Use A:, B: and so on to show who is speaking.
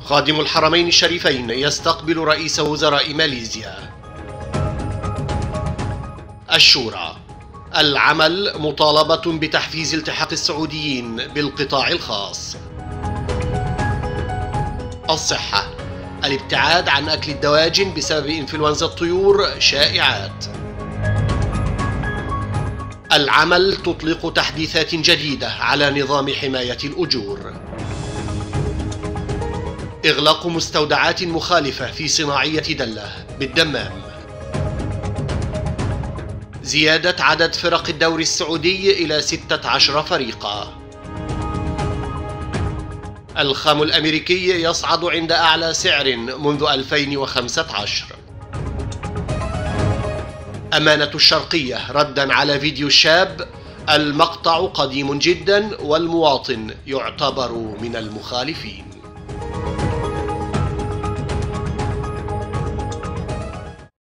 A: خادم الحرمين الشريفين يستقبل رئيس وزراء ماليزيا. الشورى: العمل مطالبة بتحفيز التحاق السعوديين بالقطاع الخاص. الصحة: الابتعاد عن أكل الدواجن بسبب إنفلونزا الطيور شائعات. العمل تطلق تحديثات جديدة على نظام حماية الأجور. إغلاق مستودعات مخالفة في صناعية دلة بالدمام. زيادة عدد فرق الدوري السعودي إلى 16 فريقا. الخام الأمريكي يصعد عند أعلى سعر منذ 2015. أمانة الشرقية رداً على فيديو الشاب: المقطع قديم جداً والمواطن يعتبر من المخالفين.